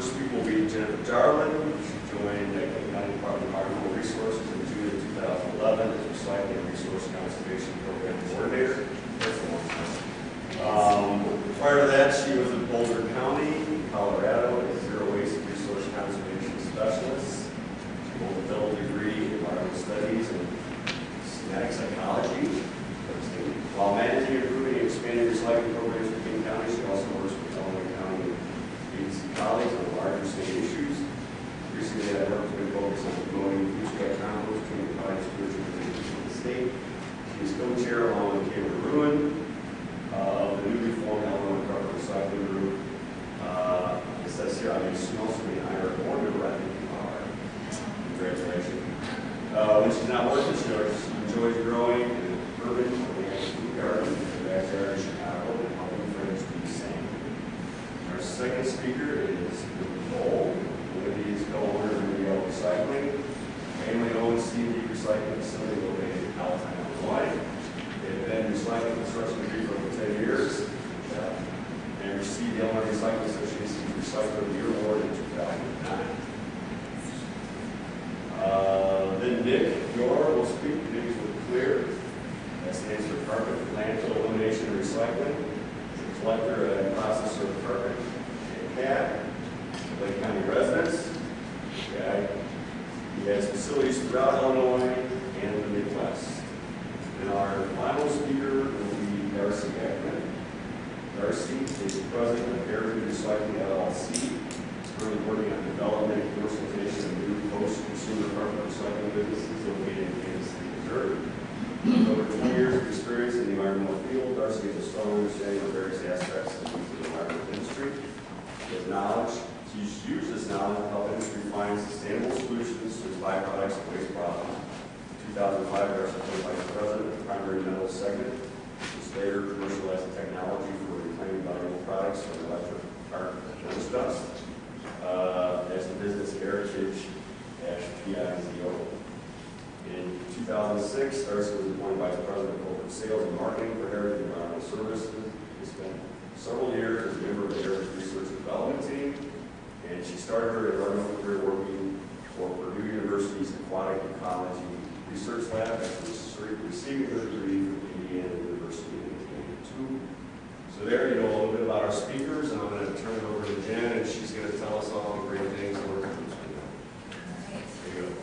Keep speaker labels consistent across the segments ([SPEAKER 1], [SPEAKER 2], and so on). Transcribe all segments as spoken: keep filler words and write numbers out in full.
[SPEAKER 1] first speaker will be Jennifer Jarlin. She joined the County Department of Environmental Resources in June of two thousand eleven as Recycling and Resource Conservation Program Coordinator. That's a long time. Um, prior to that, she was in Boulder County, Colorado, as Zero Waste Resource Conservation Specialist. She holds a double degree in environmental studies and systematic psychology. While managing, improving, and expanding recycling programs for King County, she also works with Illinois County and agency colleagues on larger state issues. Recently, that work has been focused on promoting food-scrap compost between the county stewardship agencies of the state. She is co-chair along with Kayla Ruin uh, of the newly formed Illinois Carpet Recycling Group. Uh, it says here, I mean, she also may hire a board member. I think you are. Congratulations. Uh, when she's not working, she enjoys growing in urban garden in the backyard of Chicago and helping friends do the same. Our second speaker is Wendy Cole. Wendy is co-owner of Wendy Yellow Recycling, family-owned C and D recycling facility located in Palatine, Illinois. They've been recycling construction degree for over ten years uh, and received the Illinois Recycling Association's Recycler of the Year Award in two thousand nine. Uh, then Nick Yor will speak. Nick is with Clear. That stands for Carpet Landfill Elimination and Recycling. He's a collector and processor of carpet and C A D, Lake County residents. Okay. He has facilities throughout Illinois and the Midwest. And our final speaker will be Darcy Ackman. Darcy is president of Heritage Recycling L L C. He's currently working on development and commercialization of new post-consumer carpet recycling businesses located in Kansas City, Missouri. With over twenty years of experience in the environmental field, Darcy has a strong understanding of various aspects of the environmental industry. He has knowledge, he's used this knowledge to help industry find sustainable solutions to its byproducts and waste problems. In two thousand five, Darcy was vice president of the primary metals segment, which later commercialized the technology for reclaiming valuable products from electric arc furnace dust uh, as the business Heritage P I Z O. In two thousand six, Darcy was appointed Vice President of Corporate Sales and Marketing for Heritage Environmental Services. He spent several years as a member of the Heritage Research and Development Team, and she started her environmental career working for Purdue University's Aquatic Ecology Research Lab after receiving her degree from Indiana University in nineteen eighty-two. So there you know a little bit about our speakers, and I'm going to turn it over to Jen, and she's going to tell us all the great things that we're going to do. There you go.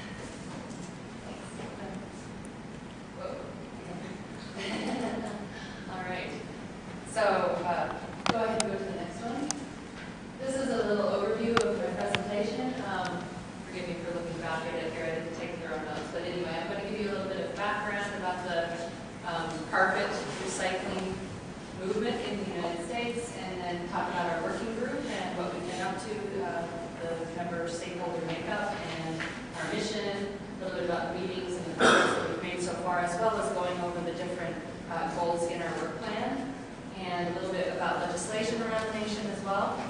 [SPEAKER 2] All right, so uh, go ahead and go to the next one. This is a little overview of my presentation. Um, forgive me for looking back at it here, I didn't take their own notes, but anyway, I'm going to give you a little bit of background about the um, carpet recycling movement in the United States, and then talk about our working group and what we've been up to, uh, the member stakeholder makeup and our mission, a little bit about the meetings and the progress that we've made so far, as well as going over the different uh, goals in our work plan, and a little bit about legislation around the nation as well.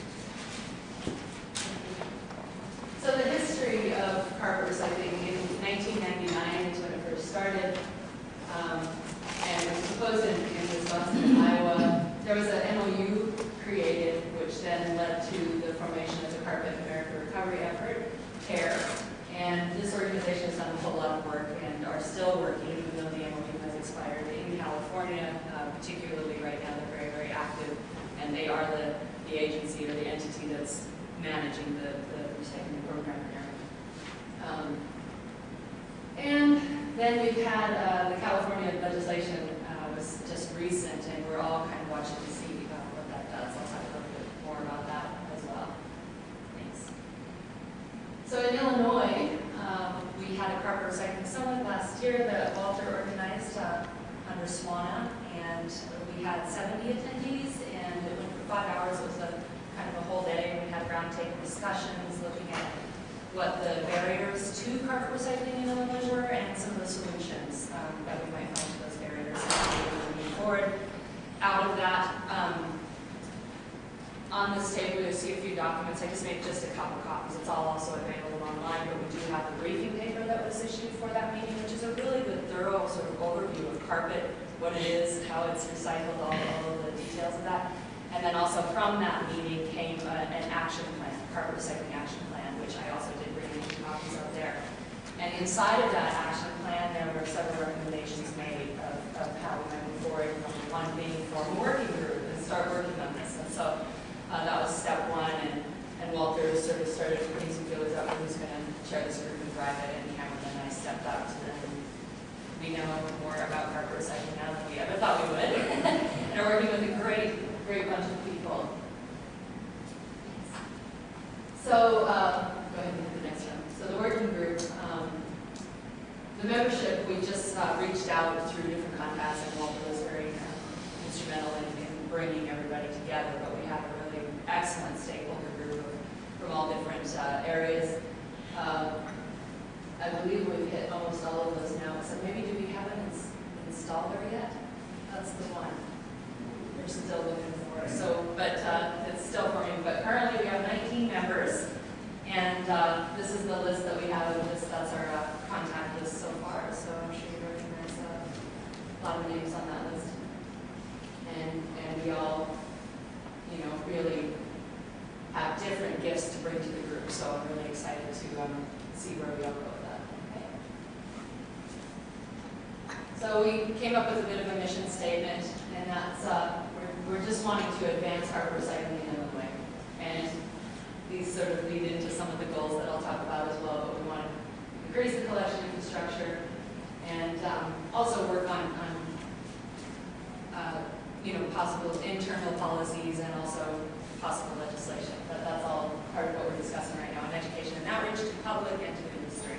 [SPEAKER 2] So the history of carpet recycling in nineteen ninety-nine is when it first started, um, and it was proposed in, in Wisconsin and Iowa. There was an M O U created, which then led to the formation of the Carpet America Recovery Effort, CARE. And this organization has done a whole lot of work and are still working, even though the M O U has expired in California, uh, particularly right now. They're very, very active, and they are the, the agency or the entity that's managing the, the recycling program here. Um, and then we've had uh, the California legislation uh, was just recent, and we're all kind of watching to see uh, what that does. I'll talk a little bit more about that as well. Thanks. So in Illinois, um, we had a carpet recycling summit last year that Walter organized uh, under SWANA, and we had seventy attendees, and it went for five hours. It was a kind of a whole day. We had roundtable discussions looking at what the barriers to carpet recycling in Illinois were and some of the solutions um, that we might find to those barriers and moving forward. Out of that, um, on this table you'll see a few documents. I just made just a couple copies. It's all also available online, but we do have the briefing paper that was issued for that meeting, which is a really good, thorough sort of overview of carpet, what it is, how it's recycled, all, all of the details of that.
[SPEAKER 3] And then also from that meeting came a, an action plan, carpet recycling action plan, which I also did bring in copies of there. And inside of that action plan, there were several recommendations made of, of how we might move forward. Number one being form a working group and start working on this. And so uh, that was step one. And, and Walter sort of started putting some feelers out who's going to chair this group and drive it. And Cameron and I stepped up to them. We know more about carpet recycling now than we ever thought we would. And are working with a great, great bunch of people. So, uh, go ahead and do the next one. So the working group, um, the membership, we just uh, reached out through different contacts, and Walter was very uh, instrumental in, in bringing everybody together. But we have a really excellent stakeholder group of, from all different uh, areas. Uh, I believe we've hit almost all of those now. So maybe do we have an ins installer yet? That's the one. We're still looking for. So, but uh, it's still forming. But currently we have nineteen members, and uh, this is the list that we have. This, that's our uh, contact list so far. So I'm sure you recognize uh, a lot of names on that list. And and we all, you know, really have different gifts to bring to the group. So I'm really excited to um, see where we all go. So we came up with a bit of a mission statement, and that's, uh, we're, we're just wanting to advance carpet recycling in Illinois. And these sort of lead into some of the goals that I'll talk about as well, but we want to increase the collection infrastructure and um, also work on, on uh, you know, possible internal policies and also possible legislation. But that's all part of what we're discussing right now in education and outreach to the public and to industry.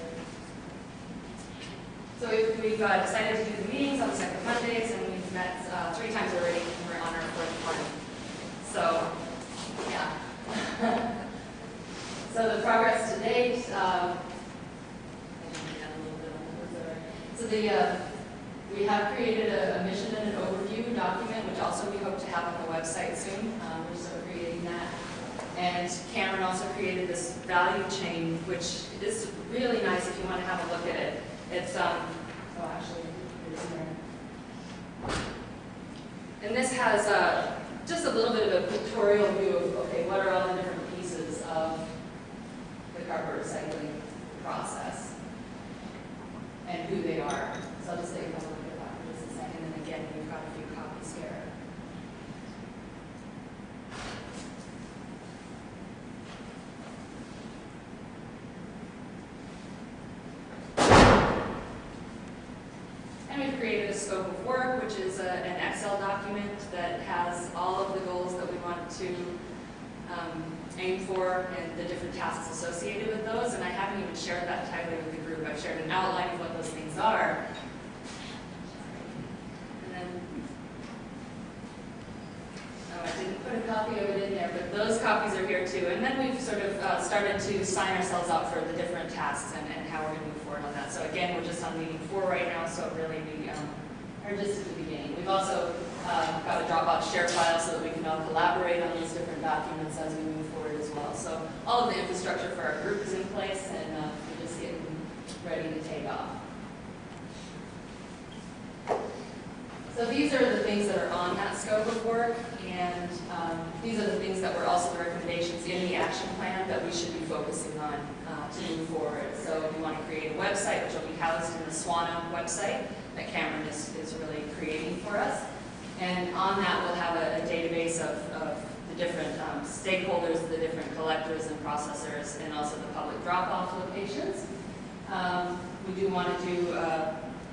[SPEAKER 3] So we've, we've uh, decided to do the meetings on the second Mondays, and we've met uh, three times already, and we're on our fourth one. So, yeah. So the progress to date, um, so the, uh, we have created a, a mission and an overview document, which also we hope to have on the website soon. Um, we're still creating that. And Cameron also created this value chain, which is really nice if you want to have a look at it. It's, um, oh, actually, it's in there. And this has uh, just a little bit of a pictorial view of, okay, what are all the different pieces of the carpet recycling process and who they are. So I'll just take a look at that for just a second. And again, we've got a few copies here. We've created a scope of work, which is a, an Excel document that has all of the goals that we want to um, aim for and the different tasks associated with those. And I haven't even shared that entirely with the group. I've shared an outline of what those things are. And then, oh, I didn't put a copy of it in there, but those copies are here too. And then we've sort of uh, started to sign ourselves up for the different tasks and, and how we're going to move forward on that. So again, we're just on meeting four right now, so really we um, are just at the beginning. We've also uh, got a Dropbox share file so that we can all collaborate on these different documents as we move forward as well. So all of the infrastructure for our group is in place, and uh, we're just getting ready to take off. So these are the things that are on that scope of work, and um, these are the things that were also the recommendations in the action plan that we should be focusing on uh, to move forward. So we want to create a website, which will be housed in the SWANA website that Cameron is, is really creating for us. And on that, we'll have a, a database of, of the different um, stakeholders, the different collectors and processors, and also the public drop-off locations. Um, we do want to do uh,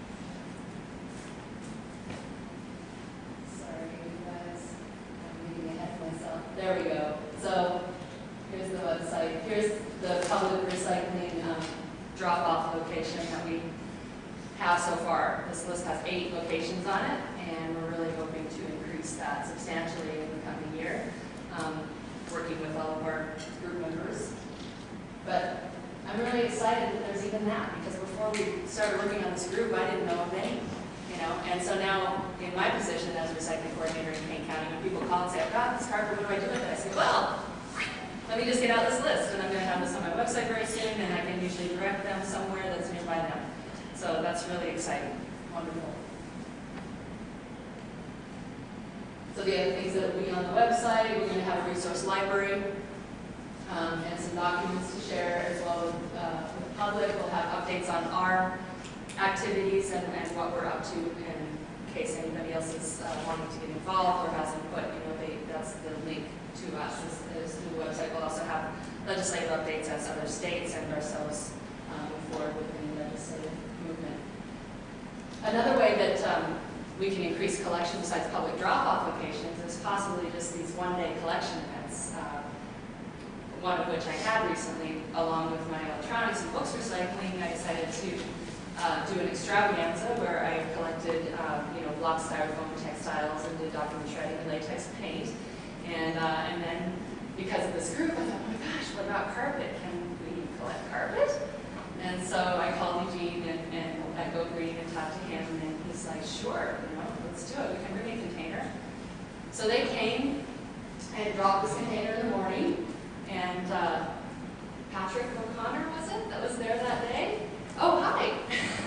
[SPEAKER 3] There we go. So here's the website. Here's the public recycling um, drop-off location that we have so far. This list has eight locations on it, and we're really hoping to increase that substantially in the coming year, um, working with all of our group members. But I'm really excited that there's even that, because before we started working on this group, I didn't know of any. You know, and so now, in my position as recycling coordinator in Kane County, when people call and say, I've got this carpet, what do I do with it? I say, well, let me just get out this list, and I'm going to have this on my website very soon, and I can usually direct them somewhere that's nearby them. So that's really exciting. Wonderful. So the other things that will be on the website, we're going to have a resource library um, and some documents to share as well with, uh, with the public. We'll have updates on our activities and, and what we're up to in case anybody else is uh, wanting to get involved or has input. You know, they, that's the link to us. Is, is the website will also have legislative updates as other states and ourselves um, move forward with the legislative movement. Another way that um, we can increase collection besides public drop-off locations is possibly just these one-day collection events. Uh, one of which I had recently, along with my electronics and books recycling. I decided to uh, do an extravaganza where I collected, uh, you know, block styrofoam textiles and did document shredding and latex paint. And uh, and then because of this group, I thought, oh my gosh, what about carpet? Can we collect carpet? And so I called Eugene and, and at Go Green and talked to him, and he's like, sure, you know, let's do it. We can bring a container. So they came and dropped this container in the morning. And uh, Patrick O'Connor, was it, that was there that day? Oh, hi.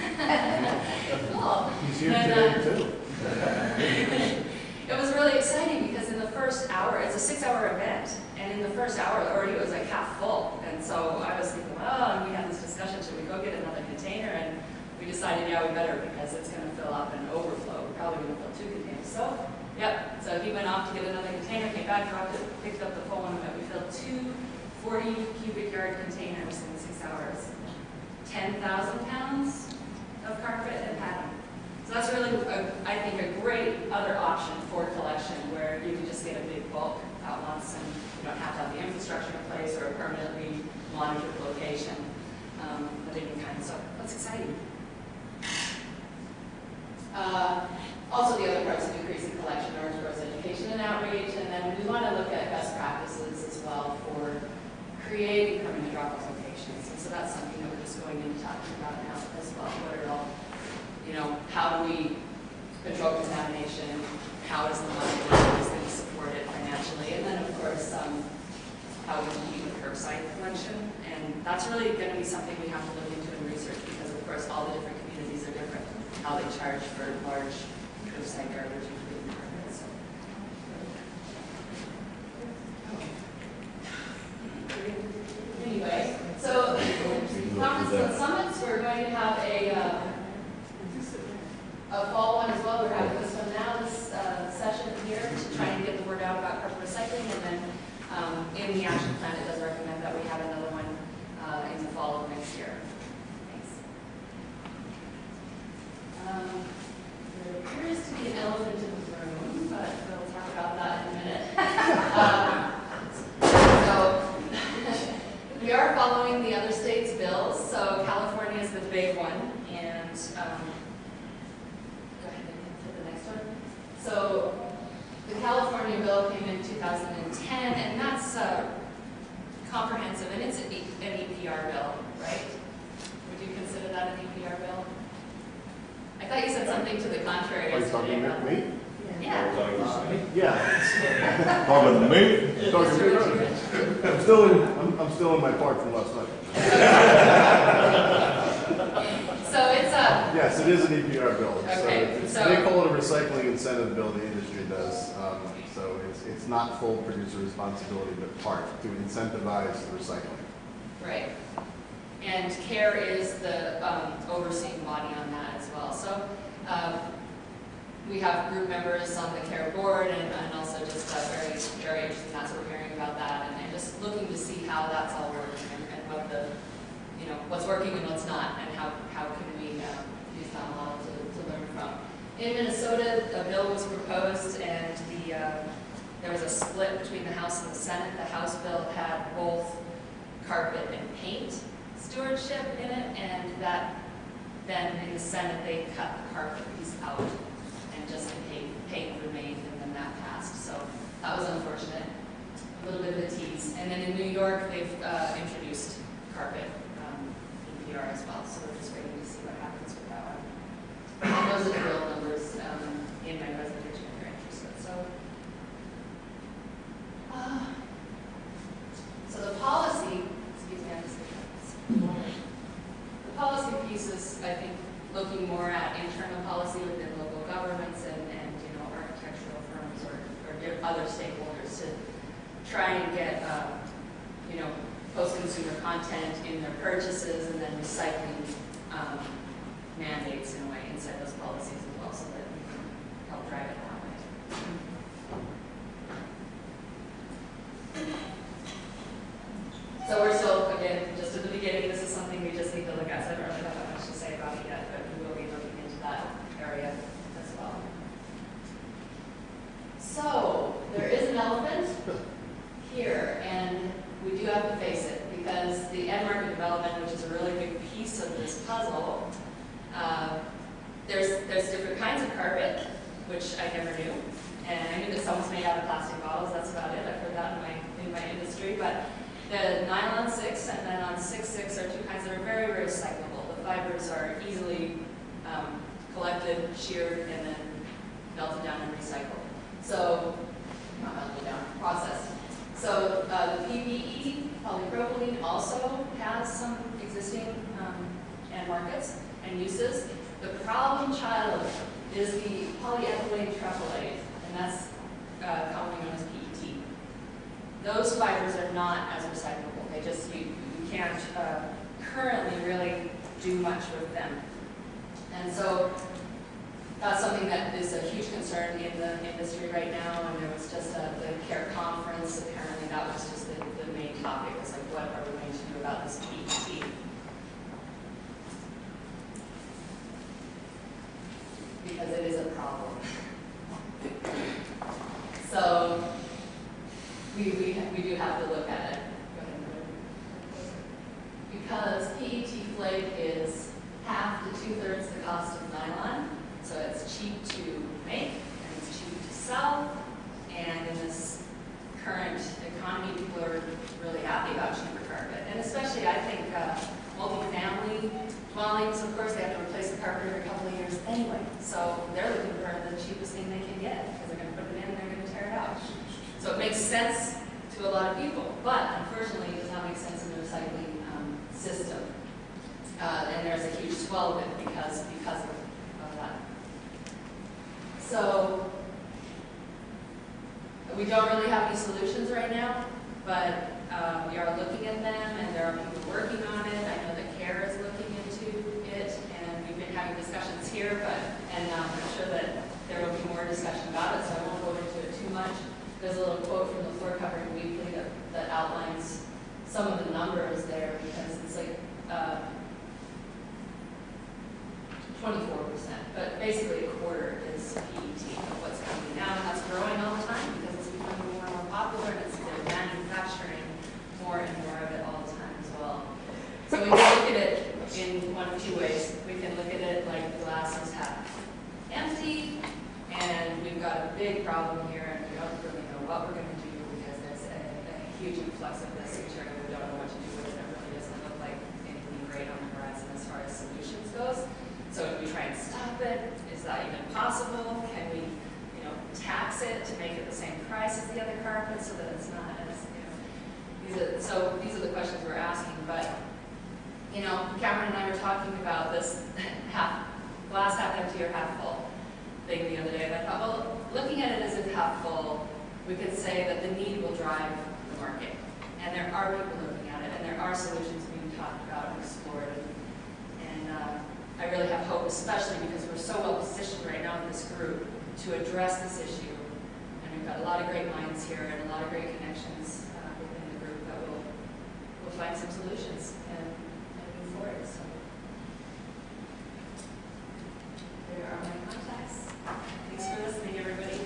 [SPEAKER 3] Cool.
[SPEAKER 4] He's here
[SPEAKER 3] And,
[SPEAKER 4] today,
[SPEAKER 3] uh,
[SPEAKER 4] too.
[SPEAKER 3] It was really exciting because in the first hour, it's a six-hour event, and in the first hour already it was like half full. And so I was thinking, well, and we had this discussion, should we go get another container? And we decided, yeah, we better because it's going to fill up and overflow. We're probably going to fill two containers. So, yep. So he went off to get another container, came back, dropped it, picked up the full one, and we filled two forty cubic yard containers in six hours. ten thousand pounds of carpet and padding. So that's really, a, I think, a great other option for collection where you can just get a big bulk at once and you don't have to have the infrastructure in place or a permanently monitored location um, of any kind. So that's exciting. Uh, also, the other parts of increasing collection are, of course, education and outreach, and then we want to look at best practices as well for creating permanent drop-off locations. And so that's something that we're just going into talking about now as well. What are all, you know, how do we control contamination? How is the money is going to support it financially? And then, of course, um, how we compete with curbside collection. And that's really going to be something we have to look into and research because, of course, all the different communities are different. How they charge for large curbside garbage, including carpet. So. Anyway, so conferences and summits, we're going to have a, uh, a fall one as well. We're having this one now, this uh, session here, to try and get the word out about carpet recycling. And then um, in the action plan, it does recommend that we have another one uh, in the fall of next year. Thanks. Um, there appears to be an elephant in the room, but we'll talk about that in a minute. um, so, we are following the other states' bills. So California is the big one, and um, go ahead and hit the next one. So the California bill came in two thousand ten, and that's uh, comprehensive, and it's an E P R bill, right? Would you consider that an E P R bill? I thought you said something to the contrary.
[SPEAKER 4] Are you talking about me?
[SPEAKER 3] Yeah.
[SPEAKER 4] Yeah. Talking to me? Talking to me? I'm still in, I'm, I'm still in my part from last night.
[SPEAKER 3] So it's a...
[SPEAKER 4] Yes, it is an E P R bill.
[SPEAKER 3] Okay,
[SPEAKER 4] So it's,
[SPEAKER 3] so-
[SPEAKER 4] they call it a recycling incentive bill, the industry does. Um, so it's, it's not full producer responsibility, but part to incentivize the recycling.
[SPEAKER 3] Right. And CARE is the um, overseeing body on that as well. So um, we have group members on the CARE board and, and also just uh, very, very interested, and that's what we're hearing about that, and, and just looking to see how that's all working and, and what the, you know, what's working and what's not, and how, how can we um, use that model to, to learn from. In Minnesota, a bill was proposed, and the uh, there was a split between the House and the Senate. The House bill had both carpet and paint stewardship in it, and that then in the Senate they cut the carpet piece out and just the paint, paint remained, and then that passed. So that was unfortunate. A little bit of a tease. And then in New York they've uh, introduced carpet um, E P R as well. So we're just waiting to see what happens with that one. And those are the real numbers um, in my presentation if you're interested. So. Uh, so the policy, excuse me, I just the policy piece is, I think, looking more at internal policy within local governments and, and you know, architectural firms or, or
[SPEAKER 2] other stakeholders to try and get, uh, you know, post-consumer content in their purchases and then recycling um, mandates in a way inside those policies as well, so that we can help drive it that way. So we're still, again, just at the beginning, this is something we just need to look at, so I don't really have that much to say about it yet, but we will be looking into that area as well. So, there is an elephant here, and we do have to face it, because the end market development, which is a really big piece of this puzzle, uh, there's, there's different kinds of carpet, which I never knew, and I knew that some was made out of plastic bottles, that's about it, I've heard that in my, in my industry, but the nylon six and then on six six are two kinds that are very, very recyclable. The fibers are easily um, collected, sheared, and then melted down and recycled. So, not melted down, processed. So uh, the P V E, polypropylene, also has some existing um, end markets and uses. The problem child is the polyethylene terephthalate, and that's uh, commonly known as P E T. Those fibers are not as recyclable. They just, you, you can't uh, currently really do much with them. And so that's something that is a huge concern in the industry right now, and there was just a, the CARE conference, apparently that was just the, the main topic, was like, what are we going to do about this P E T? Because it is a problem. So, we, we, we do have to look at it. Go ahead, go ahead. Because P E T flake is half to two-thirds the cost of nylon, so it's cheap to make, and it's cheap to sell, and in this current economy, people are really happy about cheaper carpet. And especially, I think, uh, multi-family dwellings, of course, they have to replace the carpet every couple of years anyway, so they're looking for the cheapest thing they can get, because they're going to put it in and they're going to tear it out. So it makes sense to a lot of people, but unfortunately it does not make sense in the recycling um, system. Uh, and there's a huge swell of it because, because of, of that. So we don't really have any solutions right now, but uh, we are looking at them, and there are people working on it. I know that CARE is looking into it, and we've been having discussions here, but and um, I'm sure that there will be more discussion about it, so I won't go into it too much. There's a little quote from the Floor Covering Weekly that, that outlines some of the numbers there, because it's like uh, twenty-four percent, but basically a quarter is P E T of what's coming now, and that's growing all the time because it's becoming more and more popular, and it's they're manufacturing more and more of it all the time as well. So we can look at it in one of two ways. We can look at it like the glass is half empty, and we've got a big problem here, and we don't really know what we're going to do because there's a, a huge influx of this material. We don't know what to do with it. It really doesn't look like anything great on the horizon as far as solutions goes. So if we try and stop it, is that even possible? Can we, you know, tax it to make it the same price as the other carpet so that it's not as, you know, these are, so these are the questions we're asking. But, you know, Cameron and I were talking about this half, glass half empty or half full thing the other day, and I thought, well, looking at it as if half full, we could say that the need will drive the market. And there are people looking at it, and there are solutions being talked about and explored. And uh, I really have hope, especially because we're so well positioned right now in this group to address this issue. And we've got a lot of great minds here and a lot of great connections uh, within the group that will will find some solutions and, and move forward. So there are my contacts. Thanks for listening, everybody.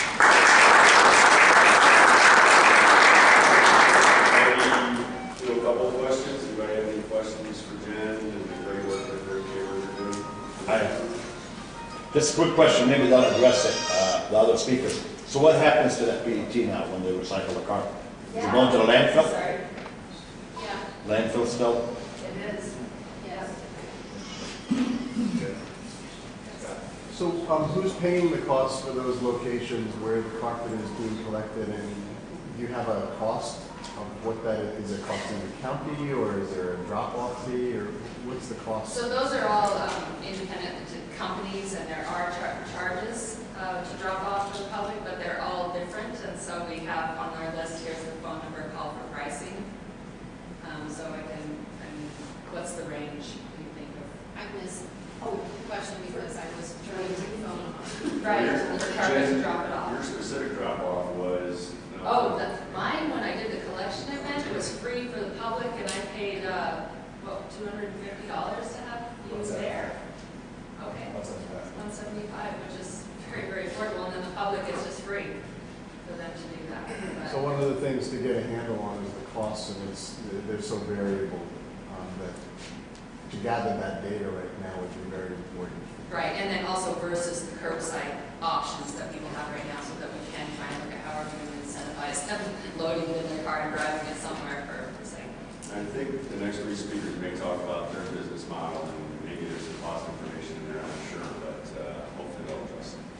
[SPEAKER 1] Do a couple of questions. Anybody have any questions for Jen and the great work that they're doing?
[SPEAKER 5] Hi. Just a quick question, maybe that'll address it, uh, the other speakers. So what happens to that P E T now when they recycle the carpet? Is it going to the landfill?
[SPEAKER 2] Sorry. Yeah,
[SPEAKER 5] Landfill still?
[SPEAKER 2] it is. Yes.
[SPEAKER 4] So um, who's paying the cost for those locations where the carpet is being collected, and do you have a cost of what that is? Is it costing the county, or is there a drop-off fee, or what's the cost?
[SPEAKER 2] So those are all um, independent companies, and there are char charges uh, to drop off to the public, but they're all different, and and so we have on our list, here's the phone number, call for pricing. Um, so I can, I mean, what's the range you think of?
[SPEAKER 3] I was, oh, question, because I was trying to phone.
[SPEAKER 2] Right,
[SPEAKER 1] Your-
[SPEAKER 2] the carpet
[SPEAKER 1] Jen,
[SPEAKER 2] drop it off.
[SPEAKER 1] Your specific drop-off was. uh,
[SPEAKER 2] Oh, that's mine, when I did the collection event, it was free for the public, and I paid, uh, what, two hundred and fifty dollars to have you
[SPEAKER 1] What's that?
[SPEAKER 2] there. Okay,
[SPEAKER 4] That's not bad.
[SPEAKER 2] one seventy-five, which is very, very affordable, and then the public is just free for them to do that. But-
[SPEAKER 4] So one of the things to get a handle on is the costs, and it's, they're so variable, um, that to gather that data right now would be very important.
[SPEAKER 2] Right, and then also versus the curbside options that people have right now, so that we can try and look at how we're going to incentivize them loading it in their car and driving it somewhere for recycling.
[SPEAKER 1] I think the next three speakers may talk about their business model, and maybe there's some cost information in there, I'm not sure, but uh, hopefully they'll address it.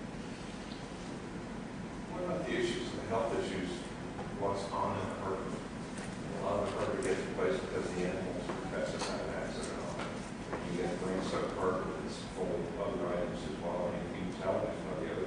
[SPEAKER 6] What about the issues, the health issues, what's on in the herd? A lot of the herd gets replaced because the animals are tested out of accident on it. You get bring some herd that's full of other items as well. I mean, can you tell us what the other